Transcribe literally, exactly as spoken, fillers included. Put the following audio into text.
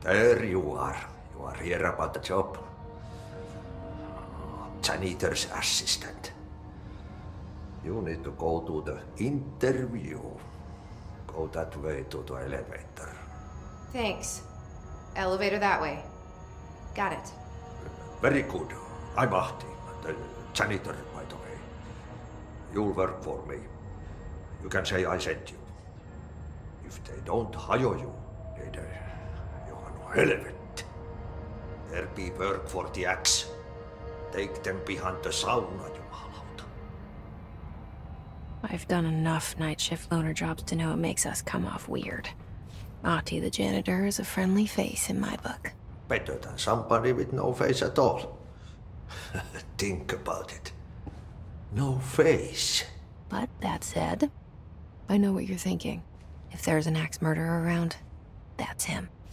There you are. You are here about the job. Janitor's assistant. You need to go to the interview. Go that way to the elevator. Thanks. Elevator that way. Got it. Very good. I'm Martti, the janitor, by the way. You'll work for me. You can say I sent you. If they don't hire you, then you are no helvet. There be work for the axe. Take them behind the sauna, jumalauta. I've done enough night shift loner jobs to know it makes us come off weird. Martti the janitor is a friendly face in my book. Better than somebody with no face at all. Think about it. No face. But that said, I know what you're thinking. If there's an axe murderer around, that's him.